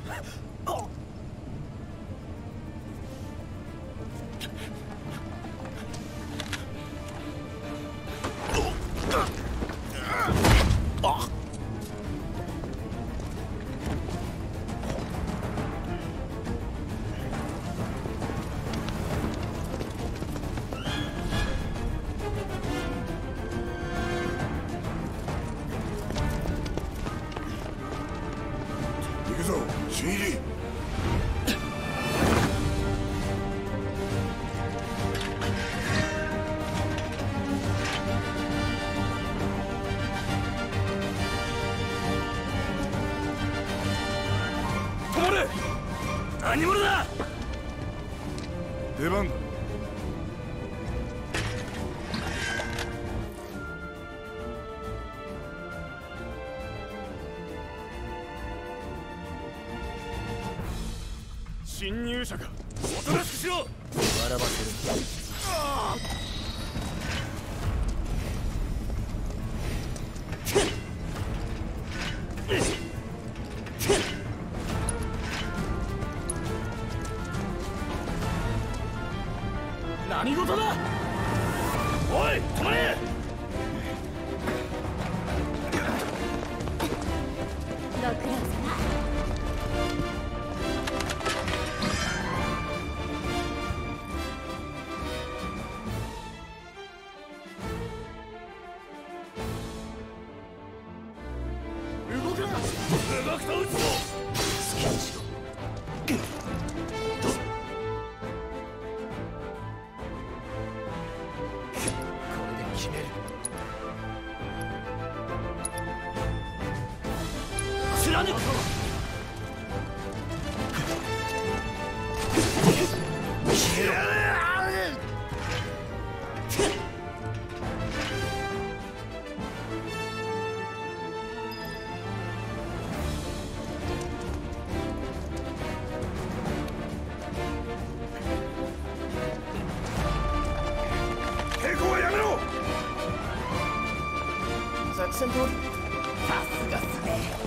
何者だ。 出番だ。侵入者か。おとなしくしろ。 笑わせる。何事だ。おい、止まれ。 ご苦労様。 動くな。動くと撃つぞ。好きにしろ。貫く。消えろ。 抵抗はやめろ。 作戦通り。さすがっすね。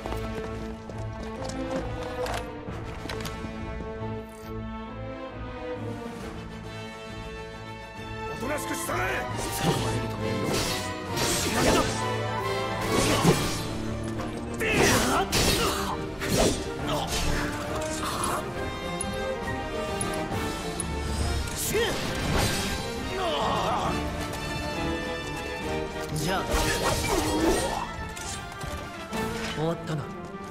おとなしくしたれ。 捕まえると面倒。仕掛けだ。じゃあ終わったな。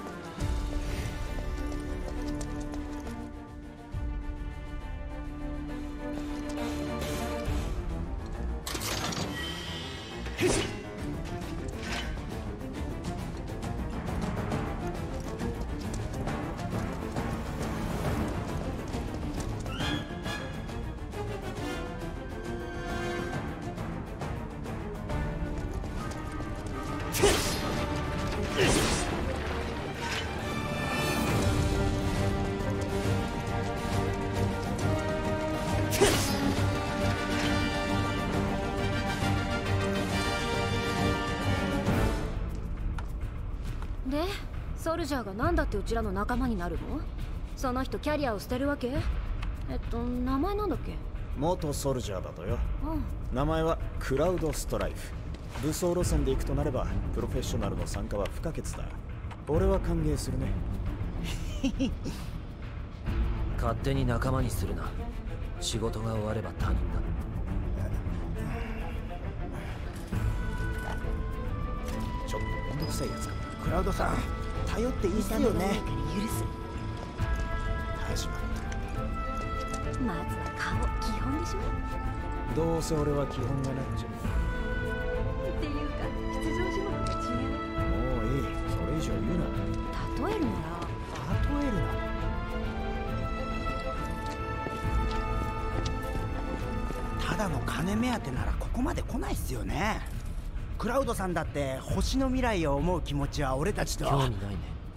で、ソルジャーがなんだってうちらの仲間になるの？その人キャリアを捨てるわけ？名前なんだっけ？ 元ソルジャーだとよ。 うん。 名前はクラウドストライフ。武装路線で行くとなればプロフェッショナルの参加は不可欠だ。俺は歓迎するね。 勝手に仲間にするな。仕事が終われば他人だ。 ちょっとめんどくさいやつかな。 クラウドさん、頼っていいっすよね。 始まった。 まずは顔、基本でしょ？ どうせ俺は基本がないんじゃ。 っていうか、出場種目が違う。 もういい。それ以上言うな。 例えるなら。 例えるな。ただの金目当てならここまで来ないっすよね。クラウドさんだって星の未来を思う気持ちは俺たちと。 興味ないね。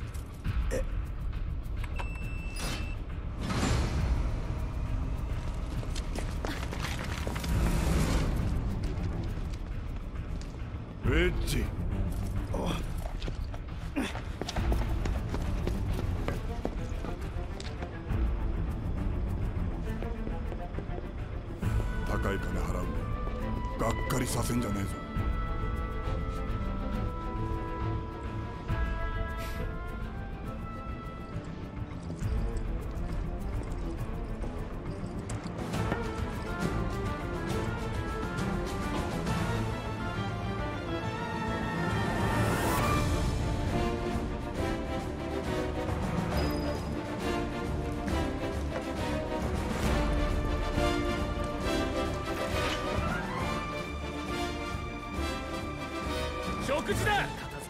ウェッジ。 がっかりさせんじゃねえぞ。 食事だ。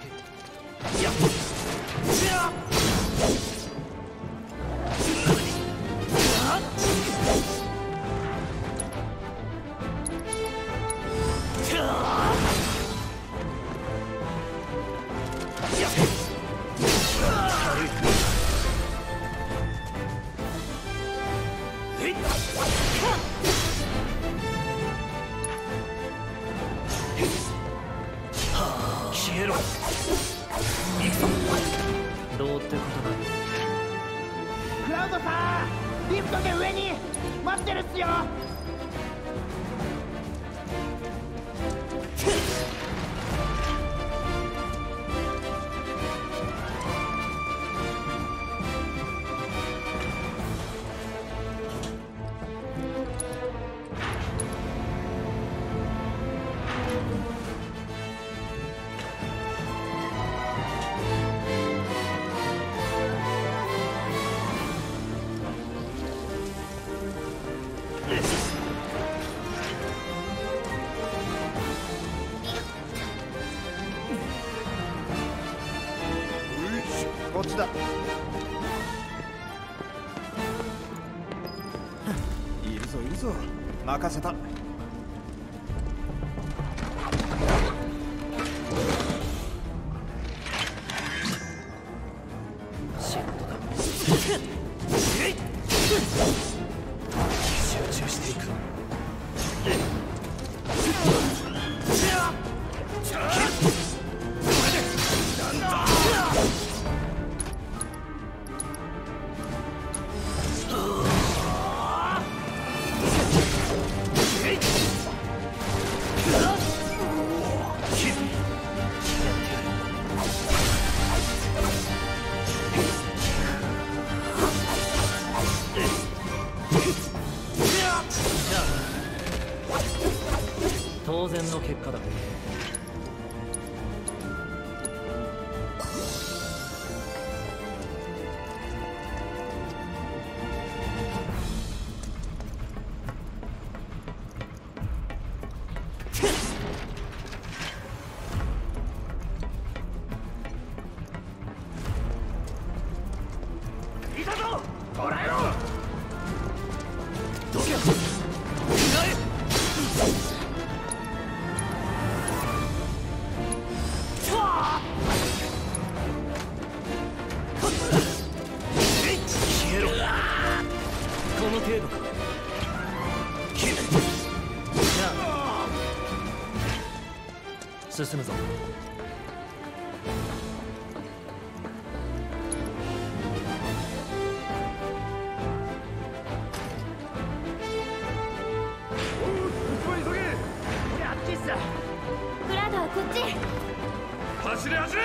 消えろ。どうってことだ。 クラウドさん、リフトで上に待ってるっすよ。こっちだ。 いるぞいるぞ、任せた。 シットだ。集中していく。当然の結果だ。いたぞ、捕らえろ。どけ。消えろ。この程度か。じゃあ進むぞ。 クラウドはこっち。 走れ走れ。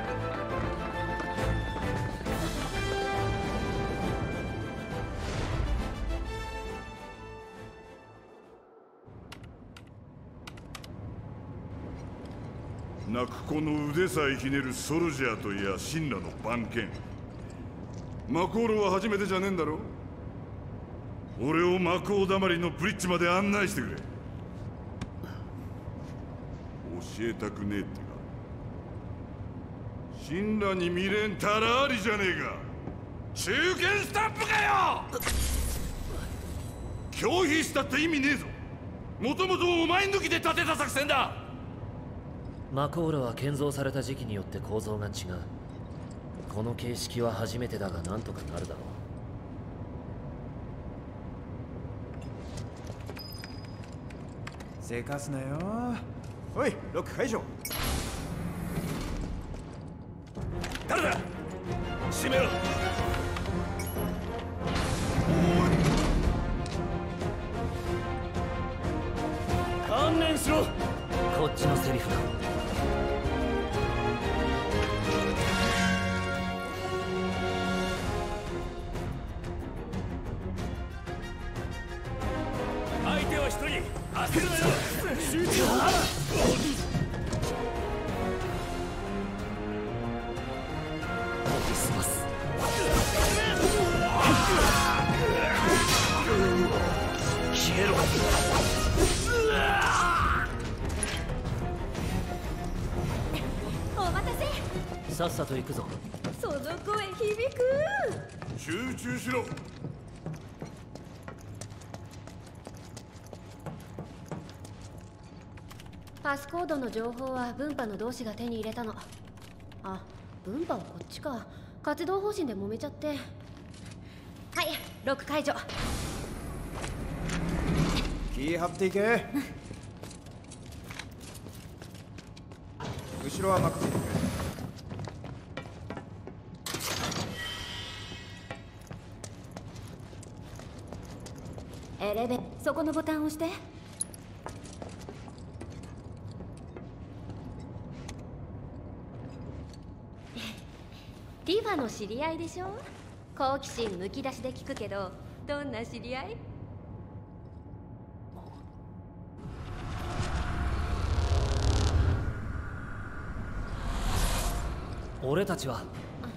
泣く子の腕さえひねるソルジャーといや神羅の番犬。マコールは初めてじゃねえんだろ。俺をマコーだまりのブリッジまで案内してくれ。教えたくねえってか。神羅に未練たらありじゃねえか。中堅スタンプかよ。拒否したって意味ねえぞ。もともとお前抜きで立てた作戦だ。 マコーラは建造された時期によって構造が違う。この形式は初めてだがなんとかなるだろせかすなよ。おい、ロック解除。 誰だ。閉めろ。 観念ししろ。こっちのセリフだ。 相手は一人。焦るなよ。集中だ。 します。消えろ。 お待たせ。 さっさと行くぞ。 その声響く。 集中しろ。 パスコードの情報は分派の同志が手に入れたの。あ、分派はこっちか。活動方針で揉めちゃって。はい、ロック解除。 気張っていけ。後ろは任せてくれ。エレベ、そこのボタンを押して。ティファの知り合いでしょ。好奇心むき出しで聞くけど、どんな知り合い？ 俺たちは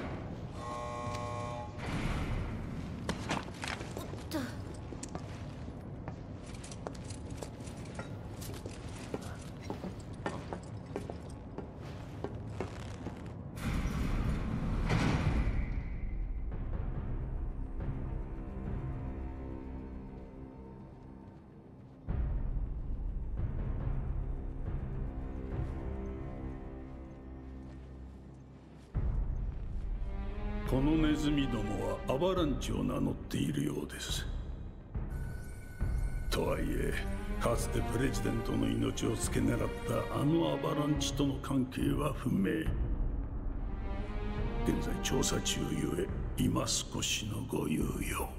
このネズミどもはアバランチを名乗っているようです。とはいえ、かつてプレジデントの命を付け狙ったあのアバランチとの関係は不明。現在調査中ゆえ、今少しのご猶予。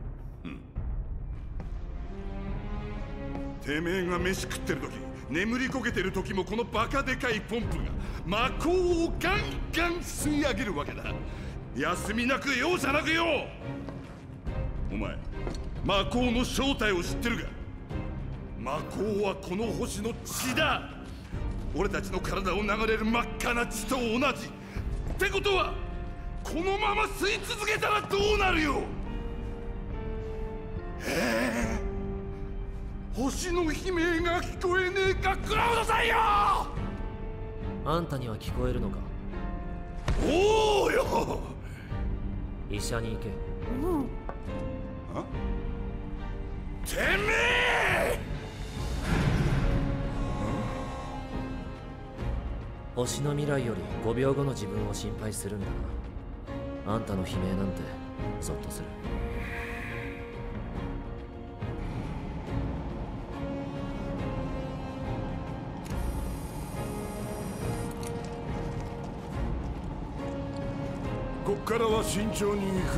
てめえが飯食ってる時、眠りこけてる時もこのバカでかいポンプが魔鋼をガンガン吸い上げるわけだ。休みなく容赦なくよ。お前魔鋼の正体を知ってるが、魔鋼はこの星の血だ。俺たちの体を流れる真っ赤な血と同じってことは、このまま吸い続けたらどうなるよ。星の悲鳴が聞こえねえか、クラウドさんよ。 あんたには聞こえるのか。 おおよ。 医者に行け。 あ？てめえ！ 星の未来より5秒後の自分を心配するんだな。あんたの悲鳴なんてゾッとする。 こっからは慎重に行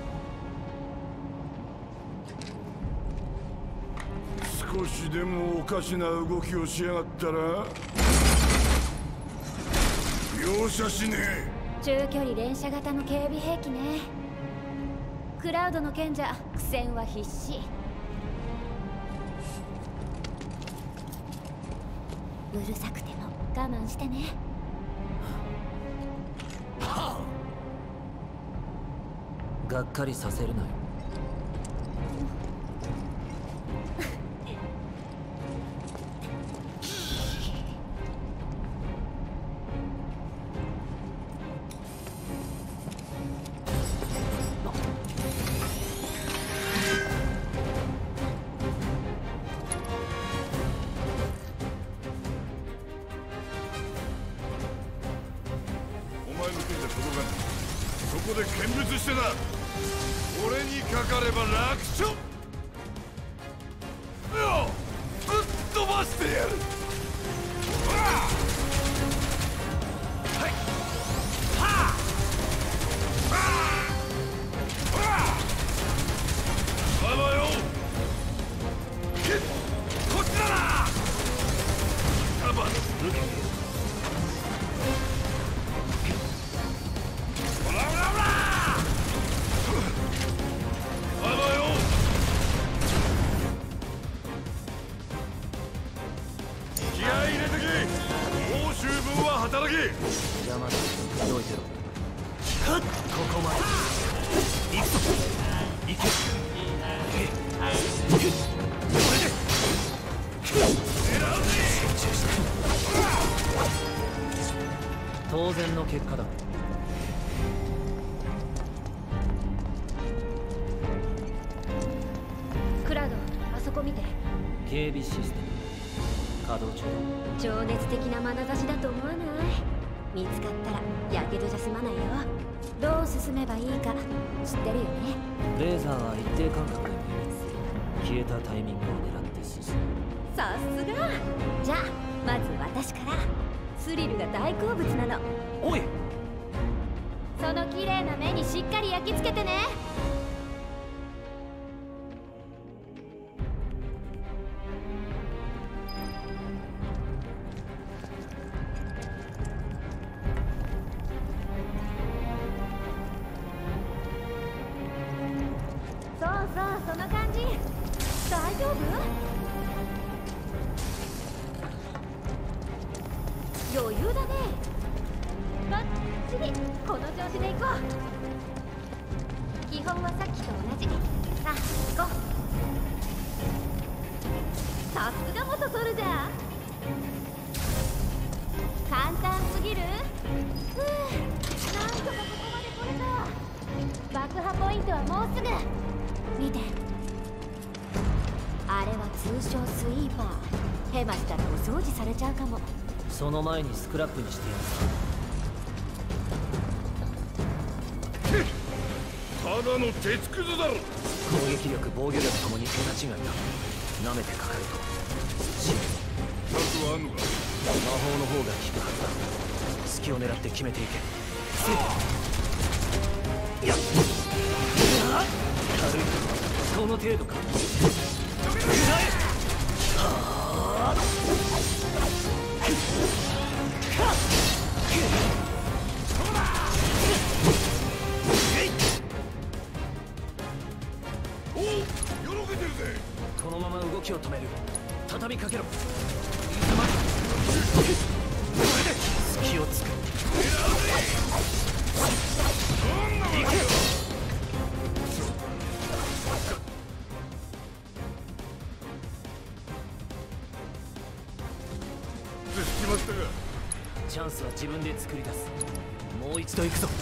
く。少しでもおかしな動きをしやがったら容赦しねえ。 中距離連射型の警備兵器ね。クラウドの賢者、苦戦は必至。うるさくても我慢してね。 がっかりさせるなよ。 お前の手じゃ届かない。そこで見物してな。俺にかかれば楽勝。ぶっ飛ばしてやる。こっちだな。 おいてろ。ここまで行くぞ。行け。これで集中して。当然の結果だ。 クラウド、あそこ見て。 警備システム稼働中情熱的な眼差しだと思わない？見つかったらやけどじゃ済まないよ。どう進めばいいか知ってるよね。 だ。レーザーは一定間隔で明滅する。消えたタイミングを狙って進む。 さすが。じゃあまず私から。スリルが大好物なの。 おい、 その綺麗な目にしっかり焼き付けてね。そうそう、その感じ。大丈夫？余裕だね。バッチリ。この調子で行こう。基本はさっきと同じ。さあ行こう。さすが元ソルジャー。簡単すぎる？ふう、なんとかここまで来れた。爆破ポイントはもうすぐ。見て、あれは通称スイーパー。ヘマしたらお掃除されちゃうかも。 その前にスクラップにしてやる。 ただの鉄くずだろ。 攻撃力防御力ともに桁違いだ。舐めてかかると死ぬ。 策はあんのか？ 魔法の方が効くはずだ。隙を狙って決めていけ。いや、軽いか。この程度か。 おお、よろけてるぜ。 このまま動きを止める。畳みかけろ。これで隙をつく。行け。 決まったか。 チャンスは自分で作り出す。もう一度行くぞ。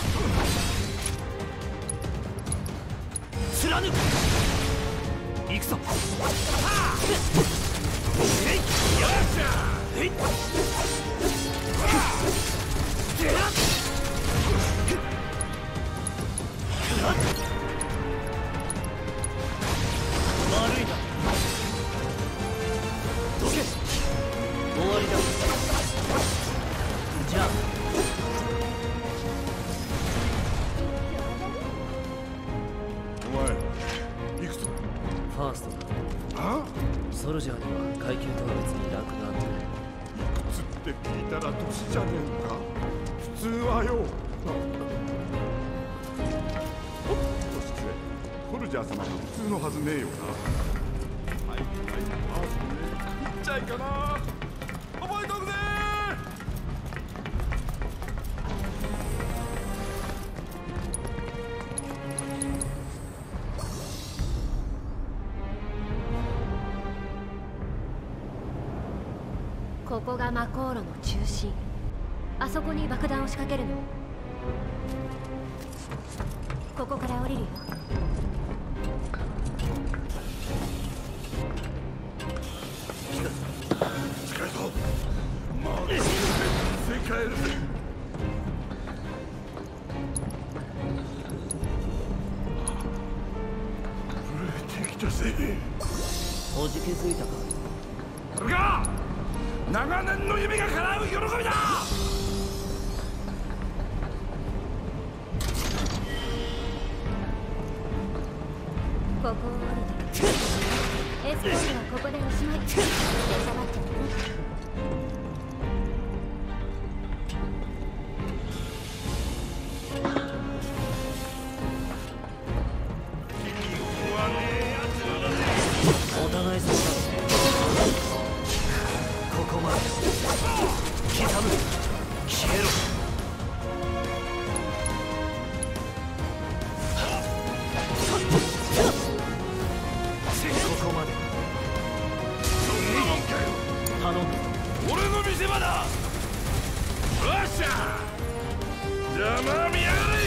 貫く。行くぞ。悪いな。どけ。終わりだ。じゃあお前行くぞ。 ファーストだ。 あ？ ソルジャーには階級とは別にランクがあって。 いくつって聞いたら年じゃねえのか。普通はよ。おっと失礼。ソルジャー様が普通のはずねえよな。はいはい、ファーストね。ちっちゃいかな。覚えとくぜ。 ここがマコーロの中心。あそこに爆弾を仕掛けるの。ここから降りるよ。 近いぞ。まあ、世界るぜ。震えてきたぜ。 おじけづいたか。 これが長年の夢が叶う喜びだ。 ここを降りて。エスコートはここでおしまい。出しゃばっちゃうね。 お互い様だ。ここまで。刻む。消えろ。 邪魔見やがれ。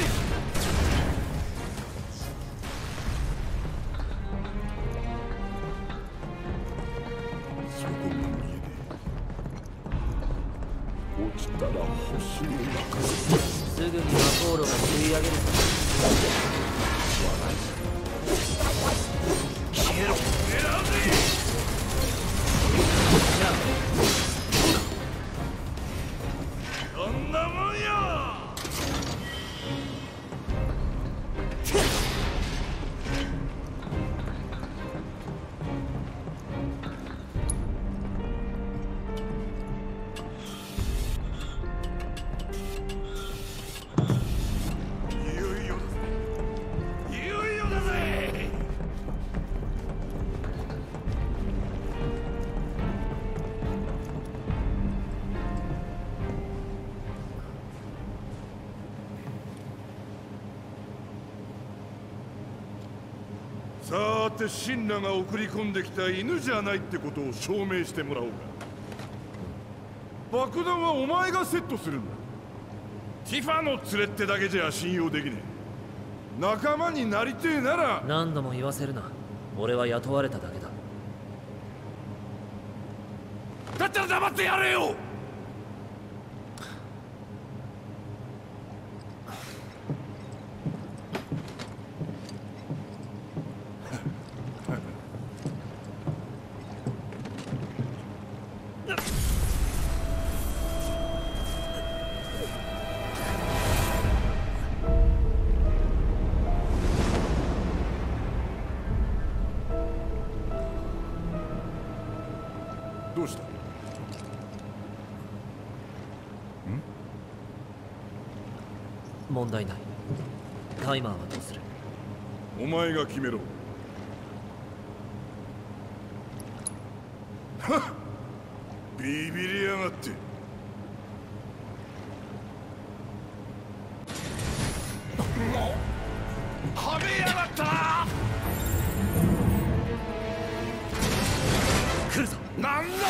そこが見えねえ。落ちたら星の中。 すぐにマコーロが吸い上げる。消えろ。 狙うぜ。そんなもんよ。いよいよだぜ。いよいよだぜ。さーて、シンラが送り込んできた犬じゃないってことを証明してもらおうか。爆弾はお前がセットするんだ。ティファの連れってだけじゃ信用できねえ。仲間になりてえなら。 何度も言わせるな。俺は雇われただけだ。 だったら黙ってやれよ。どうした？ 問題ない。タイマーはどうする？ お前が決めろ。はっ！ビビりやがって。はめやがったな！ 来るぞ。 なんだと！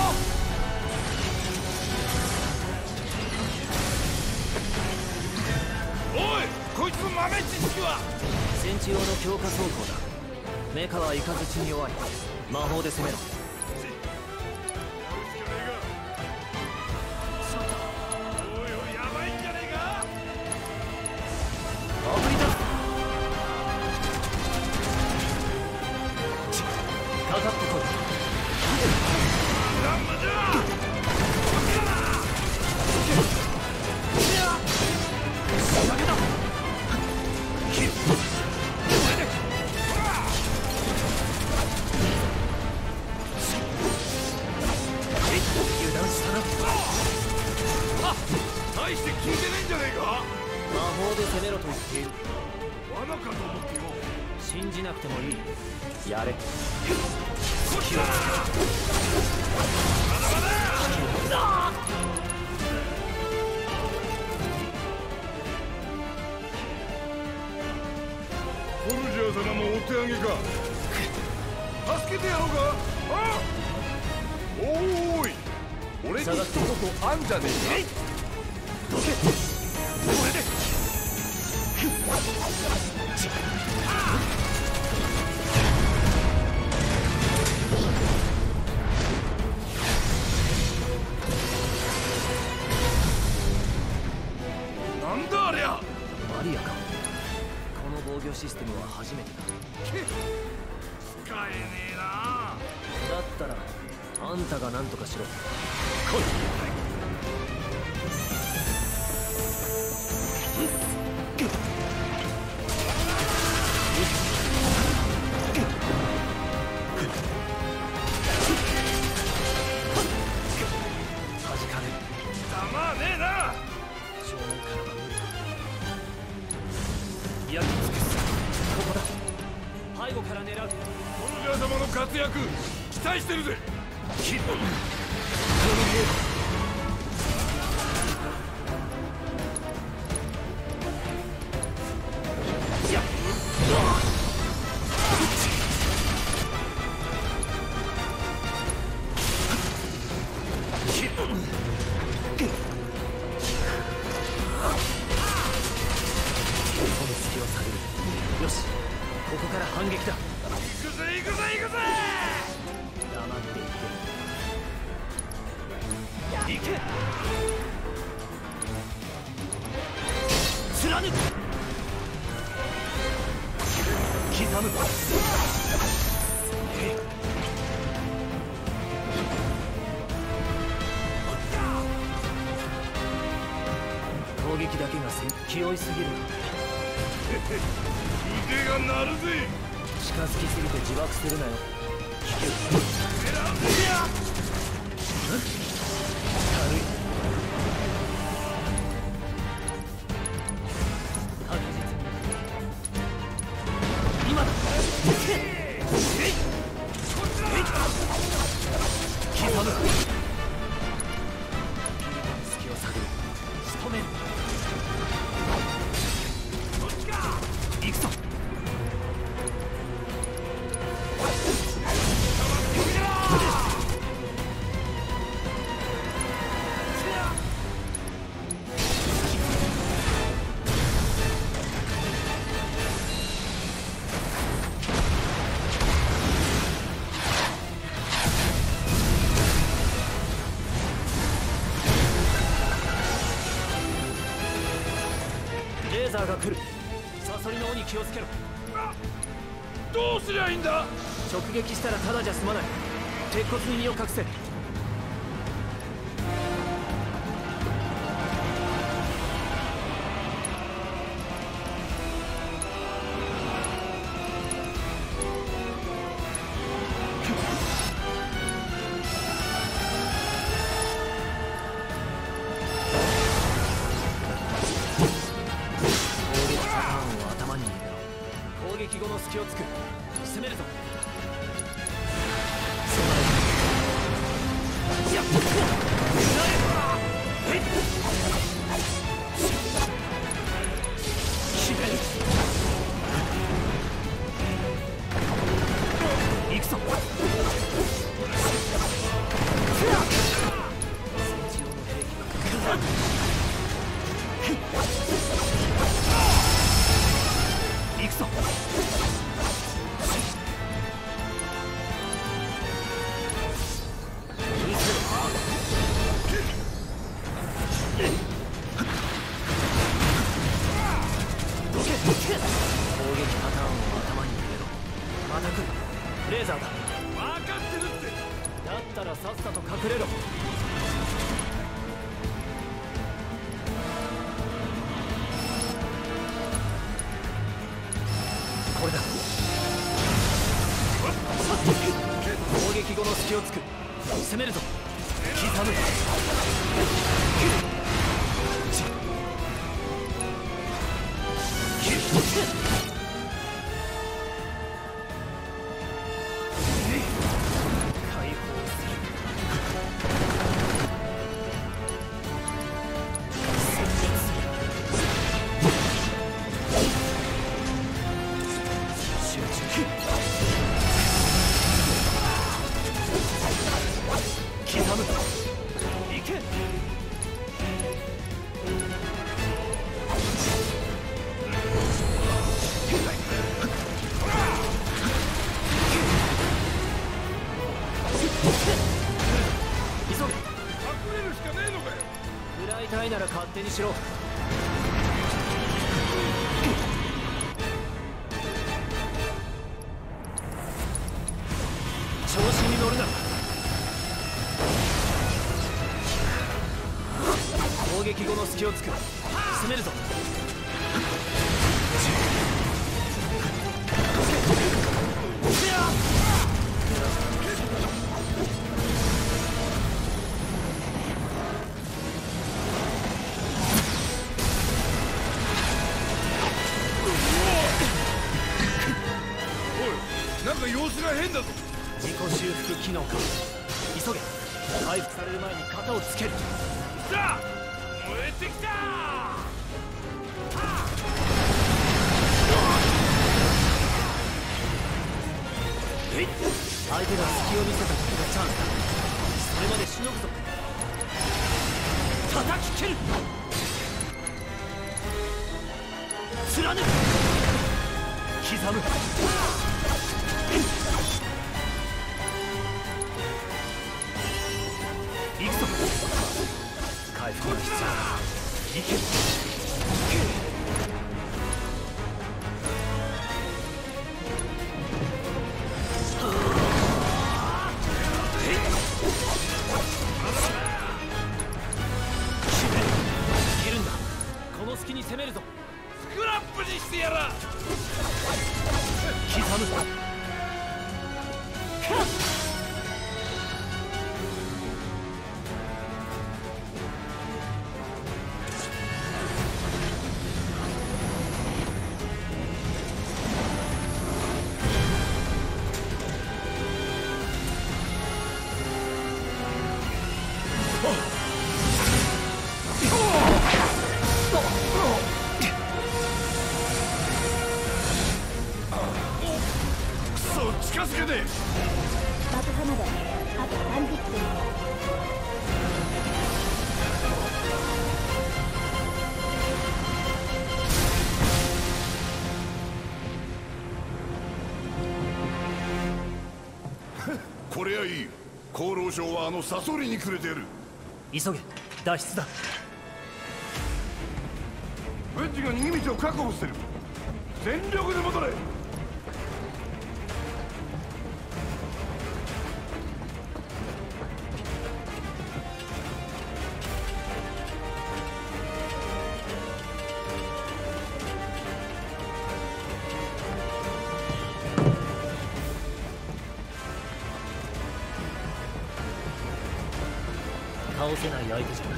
おい、こいつの豆知識は。 戦地用の強化装甲だ。メカはイカズチに弱い。魔法で攻めろ。 おいおい、やばいんじゃねえか。 送り出す。かかってこい。 なんだじゃ。 仕掛けだ。油断したな。 あ、大して聞いてねえんじゃねえか。 魔法で攻めろと言っている。 罠かと思ってよ。 信じなくてもいい。やれ。 こっちだ。まだまだ。ソルジャー様もお手上げか。助けてやろうか。あ、おーい、俺に一言あんじゃねえか。どけ、これで。なんだありゃ。 マリアか。この防御システムは初めてだ。 使えねえな。 だったらあんたが何とかしろ。来い。弾かれる。 たまねえな。 正面からは無理だ。やり尽くす。ここだ。背後から狙う。 ソルジャー様の活躍期待してるぜ。 反撃だ。 行くぜ行くぜ行くぜ。 黙っていけ。行け。貫く。刻む。攻撃だけが気負いすぎる。 腕が鳴るぜ。 近づきすぎて自爆するなよ。聞ける。軽い。確実に今だ。刻む。隙を探る。仕留める。行くぞ。レーザーが来る。サソリの尾に気をつけろ。 どうすりゃいいんだ。 直撃したらただじゃ済まない。鉄骨に身を隠せ。攻撃後の隙を突く。攻めるぞ。行くぞ。戦時用の兵器が行くぞ。攻撃パターンを頭に入れろ。また来る。レーザーだ。 分かってるって。 だったらさっさと隠れろ。これだ。攻撃後の隙を突く。攻めるぞ。刻む。解放する。殲滅する。集中。刻む。行け。急げ。 隠れるしかねえのかよ。 食らいたいなら勝手にしろ。調子に乗るな。攻撃後の隙を突く。攻めるぞ。 なんか様子が変だぞ。 自己修復機能か。急げ。回復される前に型をつける。 さあ燃えてきた。 相手が隙を見せた時がチャンスだ。それまでしのぐぞ。叩き切る。貫く。刻む。 行くぞ。回復が必要だ。行け。いるんだ。この隙に攻めるぞ。 スクラップにしてやら。 刻む。 近づけて。 爆破まであと30分。 これはいい。厚労省はあのサソリにくれてやる。 急げ。脱出だ。 ウェッジが逃げ道を確保してる。全力で戻れ。 倒せない相手じゃない。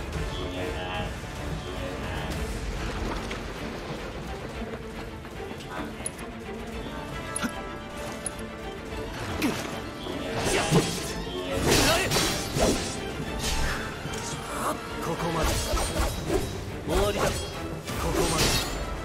ここまで。終わりだ。ここまで。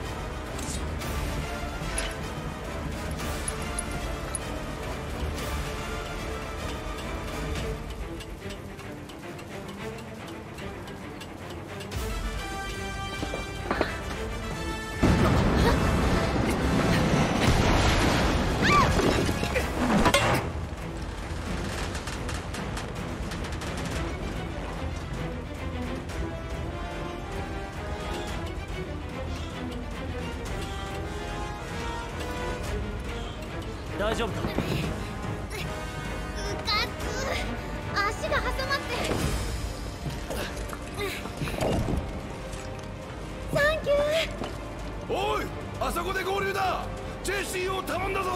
大丈夫か。 うかつ足が挟まって。サンキュー。 おい、あそこで合流だ。ジェシーを頼んだぞ。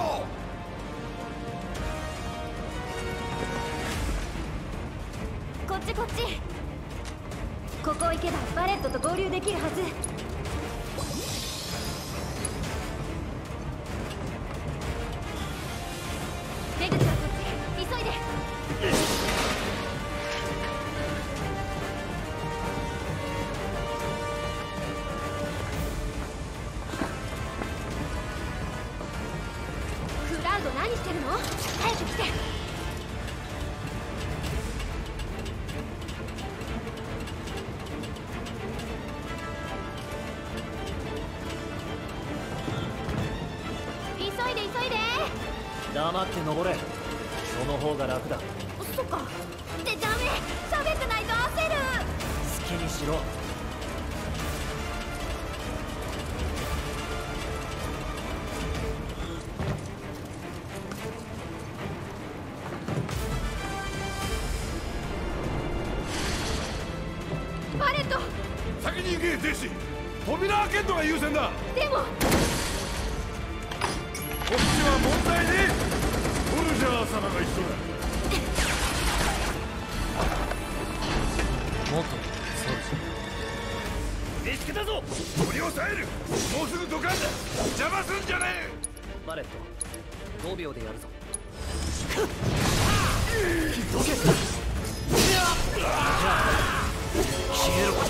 こっちこっち。ここ行けばバレットと合流できるはず。出口はこっち。急いで。クラウド何してるの？早く来て。急いで急いで。 黙って登れ。その方が楽だ。 そっか。ってダメ。喋ってないと焦る。 好きにしろ。 バレット。 先に行け、ジェシー。扉開けるのが優先だ。 でもこっちは問題ね。ソルジャー様が一緒だ。 もっとそうです。 見つけたぞ。取り押さえる。もうすぐドカンだ。邪魔すんじゃねえ。 バレット、5秒でやるぞ。どけ。消えろ。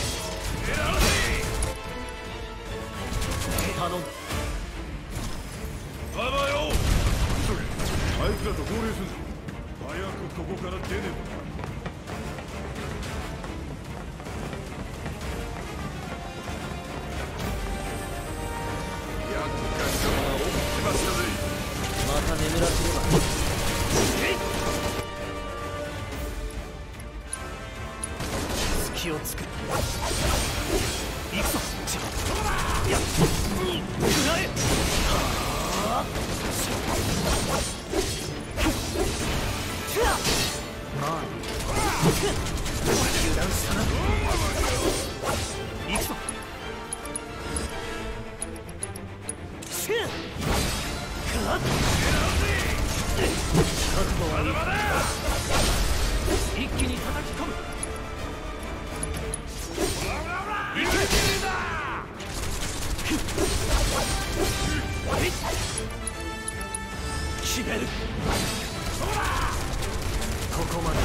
頼んだ。 ババよ。急げ。あいつらと合流すんぞ。早くここから出ねえと。 また眠らせれば隙をつく。行くぞ。いや、食らえ。まあ油断したな。行くぞ。覚悟はいい。一気に叩き込む。決める。ここまで。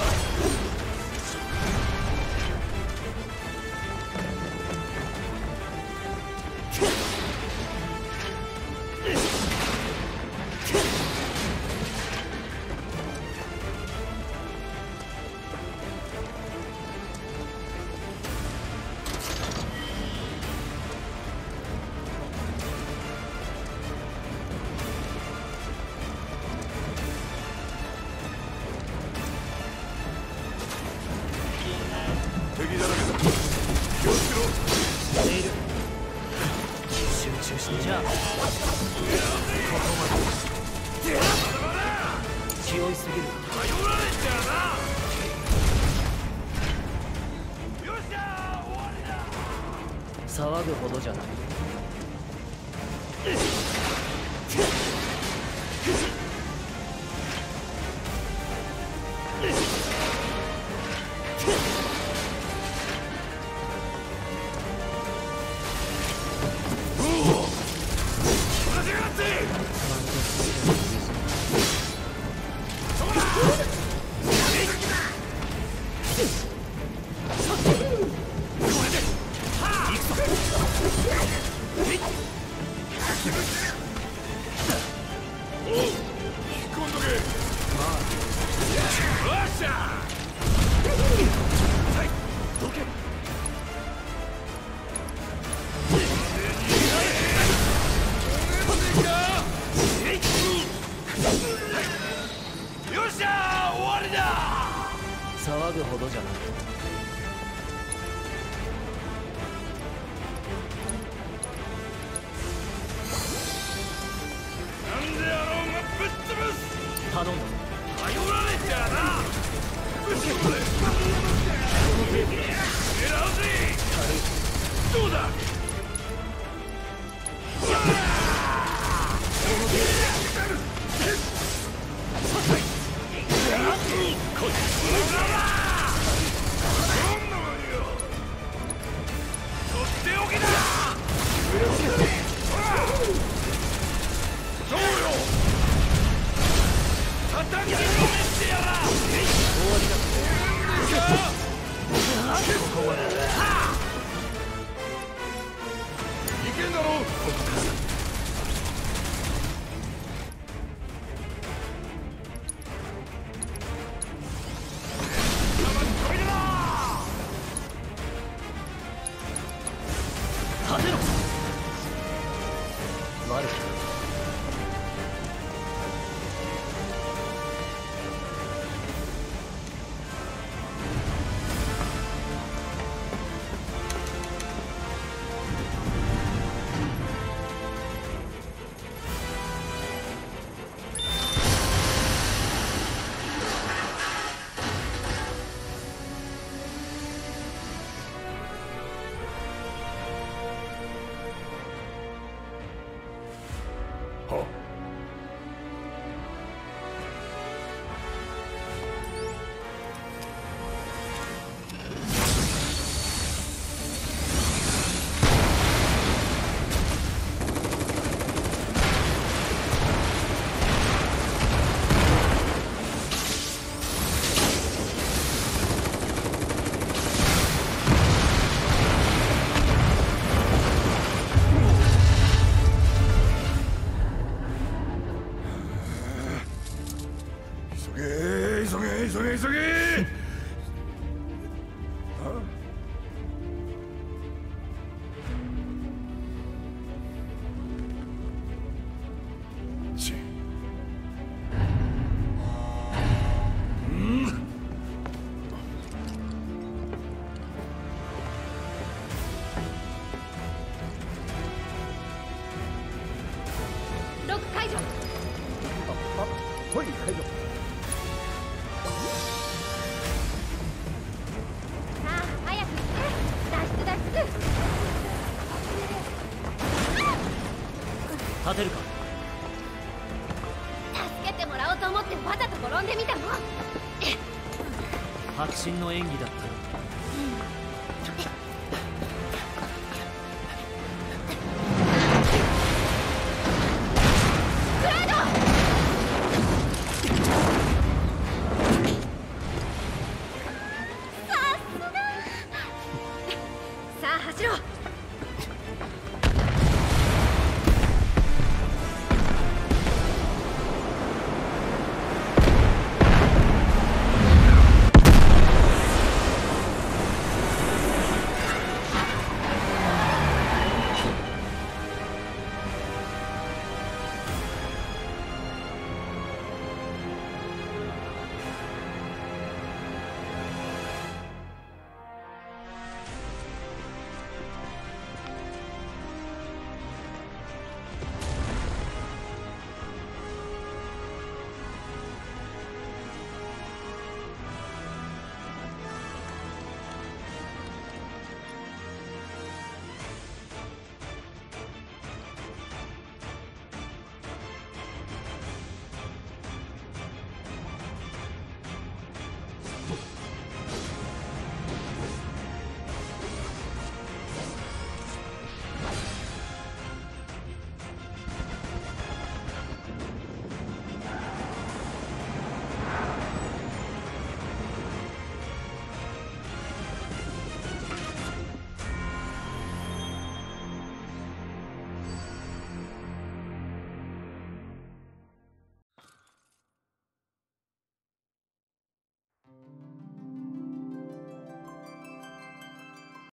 敵だらけだ。気をつけろ。 ネイル。集中して。じゃあここまで。気負いすぎる。 頼られちゃうな。よっしゃー、終わりだ。 騒ぐほどじゃない。騒ぐほどじゃない。 なんであろうがぶっ潰す。 頼んだ。 頼られちゃうな。ぶっ潰れ。狙うぜ。どうだ。 悪くない。 立てるか。 助けてもらおうと思ってわざと転んでみたの。 迫真の演技だったよ。